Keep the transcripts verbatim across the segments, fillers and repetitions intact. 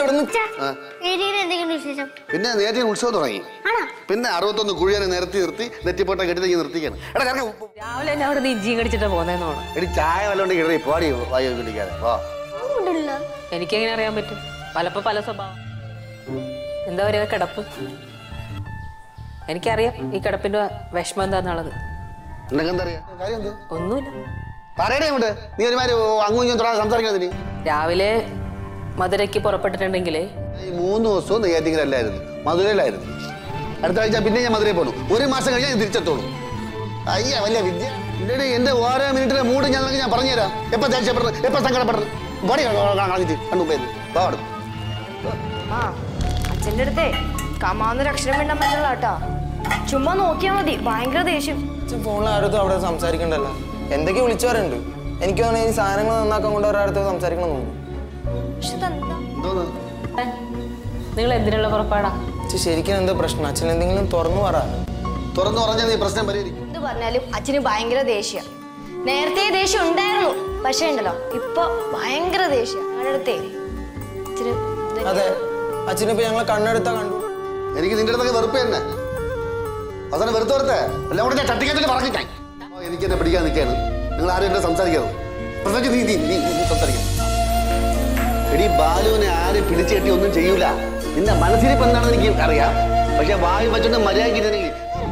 പിന്നെ നേരത്തെ ഉത്സവം തുടങ്ങി. പിന്നെ അറുപത്തൊന്ന് കുഴിയാനെ നിരത്തി നിർത്തി നെറ്റിപ്പോട്ട കെട്ടി നിർത്തിക്കാണ്. രാവിലെ എന്നെ അവിടെ ഇഞ്ചിയും കടിച്ചിട്ട് പോന്നേന്ന് തോന്നുന്നു. എടി ചായ വല്ലോണ്ട് കിടറി പാടി വായോ വിളിക്കാതെ. എനിക്കെങ്ങനെ അറിയാൻ പറ്റും? പലപ്പോ പല സ്വഭാവം. എന്താ പറയുക, കിടപ്പ്. എനിക്കറിയാം ഈ കിടപ്പിന്റെ വിഷമം എന്താന്നുള്ളത്. ഒന്നുമില്ല. നീ ഒരുമാതിരി അങ്ങും സംസാരിക്കുന്നതിന് രാവിലെ മധുരയ്ക്ക് പുറപ്പെട്ടിട്ടുണ്ടെങ്കിൽ മൂന്ന് ദിവസവും നെയ്യാറ്റിങ്കരല്ലായിരുന്നു, മധുരയിലായിരുന്നു. അടുത്ത ആഴ്ച പിന്നെ ഞാൻ മധുരയിൽ പോകണം. ഒരു മാസം കഴിഞ്ഞാൽ ഞാൻ തിരിച്ചെത്തോളൂ. അയ്യ വലിയ വിദ്യ. എന്റെ ഓരോ മിനിറ്റിലെ മൂഡ് ഞാൻ ഞാൻ പറഞ്ഞുതരാം. എപ്പോ ദേഷ്യപ്പെടുന്നത്, എപ്പോ സങ്കടപ്പെടുന്നത്. ബോഡി കണ്ടുപോയത് പാടും. അച്ഛൻ്റെ അടുത്തേ കമാന്നൊരു അക്ഷരം വേണ്ടാൻ പറ്റില്ല കേട്ടോ. ചുമ്മാ നോക്കിയാ മതി, ഭയങ്കര ദേഷ്യം. ഫോണിൽ ആരടുത്തും അവിടെ സംസാരിക്കണ്ടല്ലോ. എന്തൊക്കെ വിളിച്ചു പറയുന്നുണ്ട്. എനിക്ക് തോന്നുന്നു ഈ സാധനങ്ങൾ നന്നാക്കാൻ കൊണ്ട് ഒരാടുത്ത് സംസാരിക്കണം തോന്നുന്നു. നിങ്ങൾ എന്തിനുള്ള പുറപ്പാടാ? ശരിക്കും എന്താ പ്രശ്നം? അച്ഛൻ എന്തെങ്കിലും തുറന്നു പറ. തുറന്നു പറഞ്ഞാൽ നീ പ്രശ്നം പരിഹരിക്കും. എന്ത് പറഞ്ഞാലും അച്ഛന് ഭയങ്കര ദേഷ്യം. നേരത്തെ ദേഷ്യം ഉണ്ടായിരുന്നു, പക്ഷേ ഉണ്ടല്ലോ ഇപ്പൊ ഭയങ്കര ദേഷ്യം. ഞങ്ങളുടെ അടുത്തേ അതെ, അച്ഛനിപ്പോ ഞങ്ങളെ കണ്ണെടുത്താ കണ്ടു. എനിക്ക് നിന്റെ അടുത്തൊക്കെ വെറുപ്പ് തന്നെ. അവസാനം വെറുത്ത് വെറുത്തെ എല്ലാം കൂടെ ഞാൻ ചട്ടിക്കത്തിൽ പറഞ്ഞിട്ടായി. എനിക്ക് എന്നെ പിടിക്കാൻ നിൽക്കാണ്. നിങ്ങൾ ആരും എന്നെ സംസാരിക്കാതെ പ്രത്യേകിച്ച് നീ നീ നീ നീ സംസാരിക്കണം. എടി ബാലുവിനെ ആരും പിടിച്ചു കെട്ടി ഒന്നും ചെയ്യൂല. നിന്റെ മനസ്സിലിപ്പോ എന്താണെന്ന് എനിക്ക് അറിയാം. പക്ഷെ വായു വെച്ചോണ്ട് മര്യാദക്ക്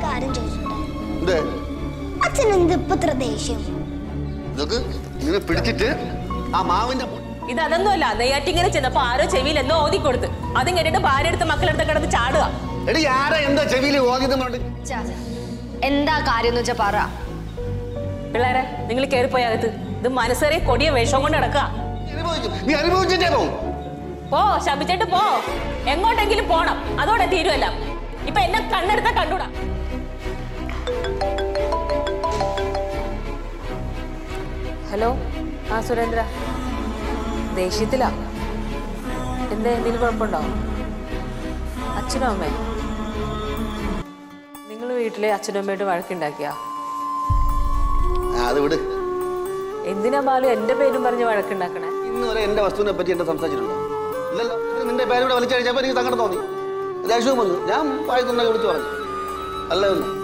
ഇതൊക്കെ ഇങ്ങനെ പിടിച്ചിട്ട് ആ മാവിന്റെ ഇത് അതൊന്നുമല്ല. നെയ്യാറ്റിങ്ങനെ ചെന്നപ്പോ ആരോ ചെവിയിൽ എന്തോ ഓതി കൊടുത്ത് അതും കേട്ടിട്ട് ഭാര്യ എടുത്ത് മക്കളെടുത്ത് കിടന്ന് ചാടുക. എടി ആരാ എന്താ ചെവിയിൽ ഓതിയത്? എന്താ കാര്യം വെച്ചാ പറ. പിള്ളേരെ നിങ്ങൾ കയറിപ്പോയി അകത്ത്. ഇത് മനസ്സേറിയ കൊടിയ വേഷം കൊണ്ട് നടക്കുക. നീ അനുഭവിച്ചിട്ടേ പോവും. പോ, ശപിച്ചിട്ട് പോ. എങ്ങോട്ടെങ്കിലും പോണം, അതോടെ തീരുമല്ല. ഇപ്പൊ എന്നെ കണ്ണെടുത്താ കണ്ടൂടാ. ഹലോ, ആ സുരേന്ദ്ര, ദേഷ്യത്തിലാ? എന്താ, എന്തെങ്കിലും കുഴപ്പമുണ്ടോ? അച്ഛനും അമ്മേ, നിങ്ങൾ വീട്ടിലെ അച്ഛനും അമ്മയായിട്ട് വഴക്കുണ്ടാക്കിയാ? അത് വിട്. എന്തിനാ ബാലു എന്റെ പേരും പറഞ്ഞ് വഴക്കുണ്ടാക്കണേ? ഇന്ന് വരെ എന്റെ വസ്തുവിനെ പറ്റി എന്റെ സംസാരിച്ചിട്ടുണ്ടോ? ഇല്ലല്ലോ. നിന്റെ പേരൂടെ വലിച്ചു കഴിച്ചപ്പോ എനിക്ക് സങ്കടം തോന്നി, ദേഷ്യവും വന്നു. ഞാൻ വായി തന്നെ വിളിച്ചു പറഞ്ഞു. അല്ല